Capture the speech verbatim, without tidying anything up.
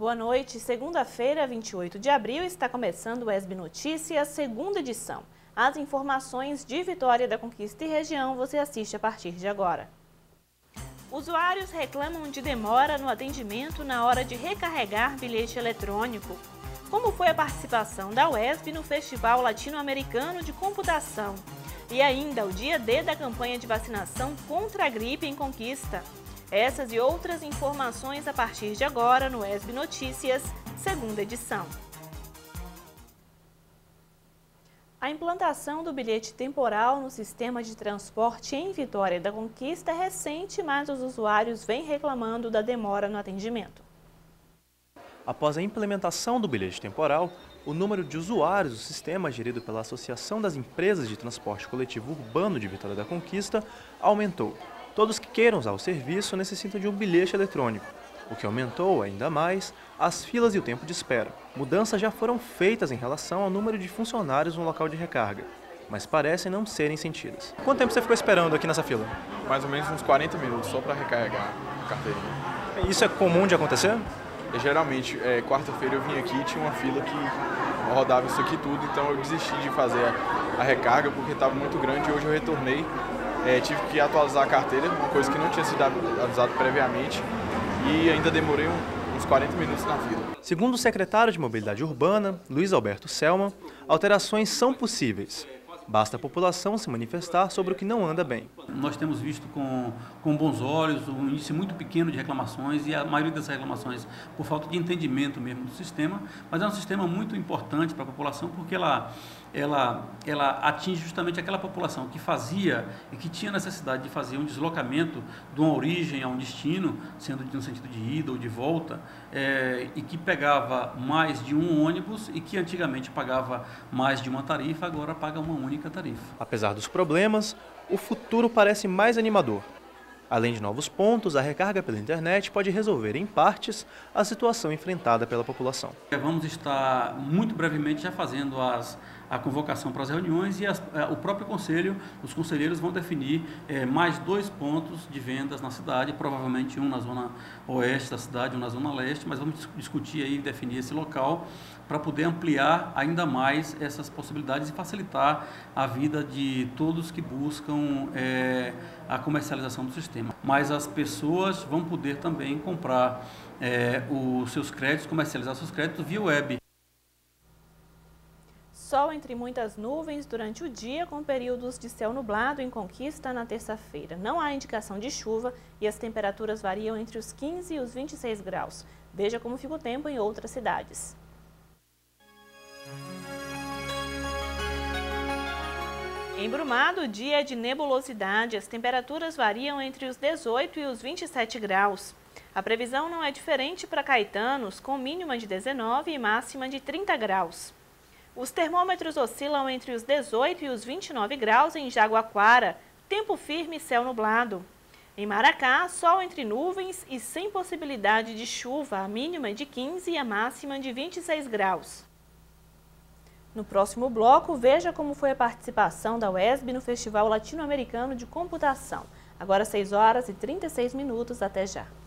Boa noite. Segunda-feira, vinte e oito de abril, está começando o E S B Notícias, segunda edição. As informações de Vitória da Conquista e região você assiste a partir de agora. Usuários reclamam de demora no atendimento na hora de recarregar bilhete eletrônico. Como foi a participação da U E S B no Festival Latino-Americano de Computação? E ainda o dia D da campanha de vacinação contra a gripe em Conquista. Essas e outras informações a partir de agora no E S B Notícias, segunda edição. A implantação do bilhete temporal no sistema de transporte em Vitória da Conquista é recente, mas os usuários vêm reclamando da demora no atendimento. Após a implementação do bilhete temporal, o número de usuários do sistema gerido pela Associação das Empresas de Transporte Coletivo Urbano de Vitória da Conquista aumentou. Todos que queiram usar o serviço necessitam de um bilhete eletrônico, o que aumentou ainda mais as filas e o tempo de espera. Mudanças já foram feitas em relação ao número de funcionários no local de recarga, mas parecem não serem sentidas. Quanto tempo você ficou esperando aqui nessa fila? Mais ou menos uns quarenta minutos só para recarregar a carteirinha. Isso é comum de acontecer? E, geralmente, é, quarta-feira eu vim aqui e tinha uma fila que rodava isso aqui tudo, então eu desisti de fazer a, a recarga porque estava muito grande e hoje eu retornei. É, tive que atualizar a carteira, uma coisa que não tinha sido avisado previamente, e ainda demorei um, uns quarenta minutos na fila. Segundo o secretário de Mobilidade Urbana, Luiz Alberto Selma, alterações são possíveis. Basta a população se manifestar sobre o que não anda bem. Nós temos visto com, com bons olhos um índice muito pequeno de reclamações e a maioria dessas reclamações por falta de entendimento mesmo do sistema, mas é um sistema muito importante para a população porque ela, ela, ela atinge justamente aquela população que fazia e que tinha necessidade de fazer um deslocamento de uma origem a um destino, sendo no sentido de ida ou de volta, é, e que pegava mais de um ônibus e que antigamente pagava mais de uma tarifa, agora paga uma única tarifa. Apesar dos problemas, o futuro parece mais animador. Além de novos pontos, a recarga pela internet pode resolver, em partes, a situação enfrentada pela população. Vamos estar muito brevemente já fazendo as, a convocação para as reuniões e as, o próprio conselho, os conselheiros vão definir é, mais dois pontos de vendas na cidade, provavelmente um na zona oeste da cidade, um na zona leste, mas vamos discutir aí e definir esse local para poder ampliar ainda mais essas possibilidades e facilitar a vida de todos que buscam é, a comercialização do sistema. Mas as pessoas vão poder também comprar é, os seus créditos, comercializar seus créditos via web. Sol entre muitas nuvens durante o dia, com períodos de céu nublado em Conquista na terça-feira. Não há indicação de chuva e as temperaturas variam entre os quinze e os vinte e seis graus. Veja como fica o tempo em outras cidades. Em Brumado, o dia é de nebulosidade. As temperaturas variam entre os dezoito e os vinte e sete graus. A previsão não é diferente para Caetanos, com mínima de dezenove e máxima de trinta graus. Os termômetros oscilam entre os dezoito e os vinte e nove graus em Jaguaquara, tempo firme e céu nublado. Em Maracá, sol entre nuvens e sem possibilidade de chuva, a mínima é de quinze e a máxima de vinte e seis graus. No próximo bloco, veja como foi a participação da U E S B no Festival Latino-Americano de Computação. Agora seis horas e trinta e seis minutos, até já.